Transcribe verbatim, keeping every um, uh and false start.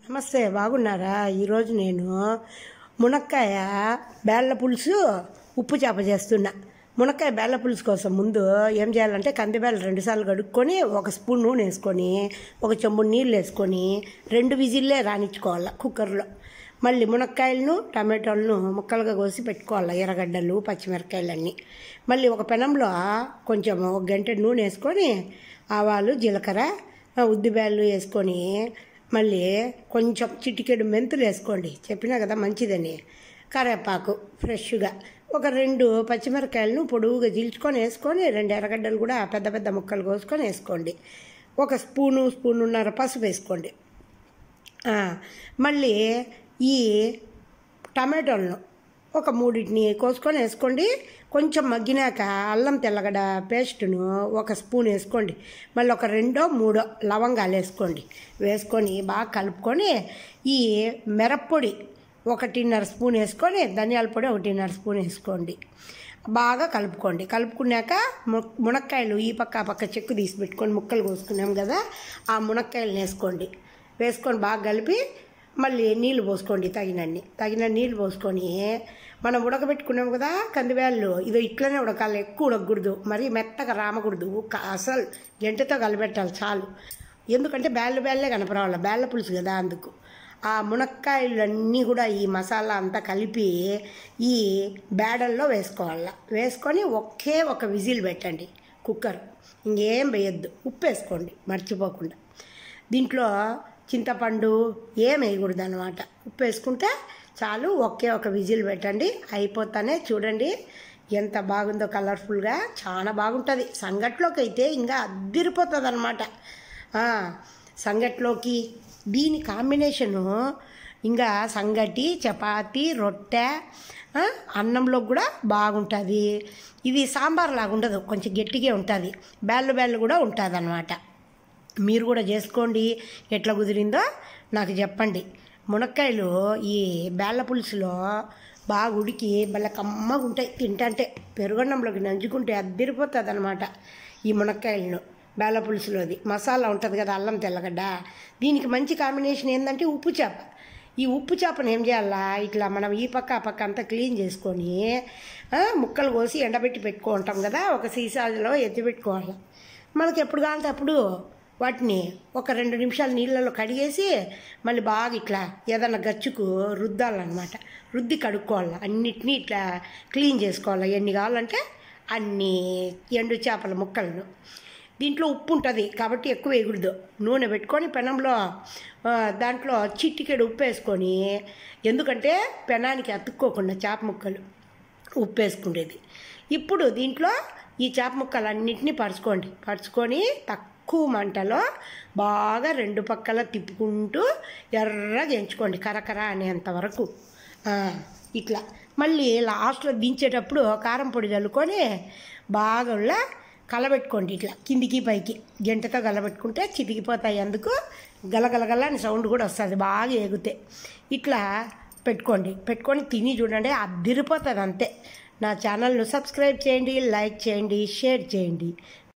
నమస్తే, బాగున్నారా? ఈరోజు నేను మునక్కాయ బేళ్ళ పులుసు ఉప్పు చేప చేస్తున్నా. మునక్కాయ బేళ్ళ పులుసు కోసం ముందు ఏం చేయాలంటే కందిబేళ్ళ రెండుసార్లు కడుక్కొని ఒక స్పూన్ నూనె వేసుకొని ఒక చెంబు నీళ్ళు వేసుకొని రెండు విజిల్లే రానిచ్చుకోవాలి కుక్కర్లో. మళ్ళీ మునక్కాయలను టమాటోలను ముక్కలుగా కోసి పెట్టుకోవాలి, ఎర్రగడ్డలు పచ్చిమిరకాయలన్నీ. మళ్ళీ ఒక పెనంలో కొంచెం ఒక గంట నూనె వేసుకొని ఆవాలు జీలకర్ర ఉద్దిబేళ్ళు వేసుకొని మళ్ళీ కొంచెం చిటికెడు మెంతులు వేసుకోండి, చెప్పినా కదా మంచిదని. కరివేపాకు ఫ్రెష్గా ఒక రెండు పచ్చిమిరకాయలను పొడువుగా జీల్చుకొని వేసుకొని రెండు ఎర్రగడ్డలు కూడా పెద్ద పెద్ద ముక్కలు కోసుకొని వేసుకోండి. ఒక స్పూను స్పూనున్నర పసుపు వేసుకోండి. మళ్ళీ ఈ టమాటోలను ఒక మూడింటిని కోసుకొని వేసుకోండి. కొంచెం మగ్గినాక అల్లం తెల్లగడ్డ పేస్టును ఒక స్పూన్ వేసుకోండి. మళ్ళీ ఒక రెండో మూడో లవంగాలు వేసుకోండి. వేసుకొని బాగా కలుపుకొని ఈ మిరప్పొడి ఒకటిన్నర స్పూన్ వేసుకొని ధనియాల పొడి ఒకటిన్నర స్పూన్ వేసుకోండి. బాగా కలుపుకోండి. కలుపుకున్నాక ము మునక్కాయలు ఈ పక్క ఆ పక్క చెక్కు తీసి పెట్టుకొని ముక్కలు కోసుకున్నాం కదా, ఆ మునక్కాయలను వేసుకోండి. వేసుకొని బాగా కలిపి మళ్ళీ నీళ్ళు పోసుకోండి, తగినన్ని తగిన నీళ్ళు పోసుకొని మనం ఉడకబెట్టుకున్నాం కదా కందివేళ్ళు, ఇది ఇట్లనే ఉడకాలి, ఎక్కువ ఉడకకూడదు, మరి మెత్తగా రామకూడదు. అసలు గంటతో కలిపెట్టాలి చాలు. ఎందుకంటే బేళ్ళ బేళ్ళే కనపరావాలి, బేళ్ళ పులుసు కదా అందుకు. ఆ మునక్కాయలన్నీ కూడా ఈ మసాలా అంతా కలిపి ఈ బేడల్లో వేసుకోవాలి. వేసుకొని ఒకే ఒక విజిల్ పెట్టండి కుక్కర్, ఇంకేం వేయద్దు. ఉప్పు వేసుకోండి మర్చిపోకుండా. దీంట్లో చింతపండు ఏం వేయకూడదు అనమాట. ఉప్పు వేసుకుంటే చాలు. ఒకే ఒక విజిల్ పెట్టండి, అయిపోతానే. చూడండి ఎంత బాగుందో, కలర్ఫుల్గా చాలా బాగుంటుంది. సంగట్లోకి అయితే ఇంకా అద్దిరిపోతుంది అనమాట. సంగట్లోకి దీని కాంబినేషను ఇంకా సంగటి, చపాతి, రొట్టె, అన్నంలో కూడా బాగుంటుంది. ఇది సాంబార్ లాగా ఉండదు, కొంచెం గట్టిగా ఉంటుంది, బేళ్ళు బేళ్ళు కూడా ఉంటుంది అనమాట. మీరు కూడా చేసుకోండి, ఎట్లా కుదిరిందో నాకు చెప్పండి. మునక్కాయలు ఈ బేళ్ళ పులుసులో బాగా ఉడికి భలే కమ్మగా ఉంటాయి, తింటంటే పెరుగన్నంలోకి నంచుకుంటే అద్దిరిపోతుంది అనమాట. ఈ మునక్కాయలను బేళ్ళ పులుసులోది మసాలా ఉంటుంది కదా, అల్లం తెల్లగడ్డ, దీనికి మంచి కాంబినేషన్ ఏంటంటే ఉప్పు చేప. ఈ ఉప్పు చేపను ఏం చేయాలా, ఇట్లా మనం ఈ పక్క ఆ పక్క అంతా క్లీన్ చేసుకొని ముక్కలు కోసి ఎండబెట్టి పెట్టుకుంటాం కదా, ఒక సీసాలో ఎత్తి పెట్టుకోవాలి. మనకి ఎప్పుడు కావాలంటే అప్పుడు వాటిని ఒక రెండు నిమిషాలు నీళ్ళలో కడిగేసి మళ్ళీ బాగా ఇట్లా ఏదన్నా గచ్చుకు రుద్దాలన్నమాట. రుద్ది కడుక్కోవాలి, అన్నిటినీ ఇట్లా క్లీన్ చేసుకోవాలి. ఎన్ని కావాలంటే అన్ని ఎండు చేపల ముక్కలను. దీంట్లో ఉప్పు ఉంటుంది కాబట్టి ఎక్కువ వేయకూడదు. నూనె పెట్టుకొని పెనంలో దాంట్లో చిటికెడు ఉప్పు వేసుకొని, ఎందుకంటే పెనానికి అతుక్కోకుండా చేప ముక్కలు ఉప్పు వేసుకునేది. ఇప్పుడు దీంట్లో ఈ చేప ముక్కలు అన్నింటినీ పరుచుకోండి. పరుచుకొని తక్కువ మంటలో బాగా రెండు పక్కల తిప్పుకుంటూ ఎర్రగా ఎంచుకోండి, కరకర అనేంత వరకు. ఇట్లా మళ్ళీ లాస్ట్లో దించేటప్పుడు కారం పొడి చల్లుకొని బాగా కలబెట్టుకోండి. ఇట్లా కిందికి పైకి గంటతో కలబెట్టుకుంటే చితికిపోతాయి, అందుకు గలగలగల అని సౌండ్ కూడా వస్తుంది బాగా ఎగితే. ఇట్లా పెట్టుకోండి. పెట్టుకొని తిని చూడండి, అద్దిరిపోతుంది అంతే. నా ఛానల్ను సబ్స్క్రైబ్ చేయండి, లైక్ చేయండి, షేర్ చేయండి.